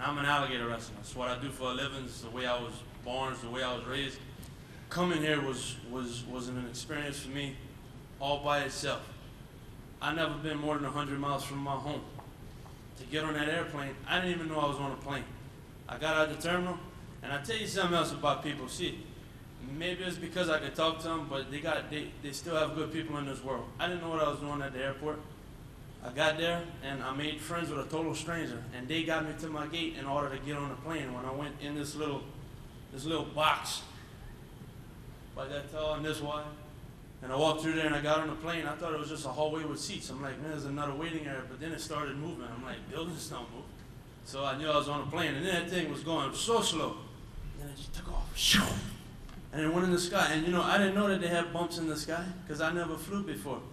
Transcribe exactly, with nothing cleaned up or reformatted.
and I'm an alligator wrestler. That's what I do for a living. It's the way I was born. It's the way I was raised. Coming here was, was, was an experience for me all by itself. I never been more than one hundred miles from my home. To get on that airplane, I didn't even know I was on a plane. I got out of the terminal, and I tell you something else about people. See, maybe it's because I could talk to them, but they got they, they still have good people in this world. I didn't know what I was doing at the airport. I got there, and I made friends with a total stranger, and they got me to my gate in order to get on the plane. When I went in this little, this little box, like that tall and this wide, and I walked through there and I got on the plane, I thought it was just a hallway with seats. I'm like, man, there's another waiting area, but then it started moving. I'm like, buildings don't move. So I knew I was on a plane, and then that thing was going so slow. And then it just took off, and it went in the sky. And you know, I didn't know that they had bumps in the sky, because I never flew before.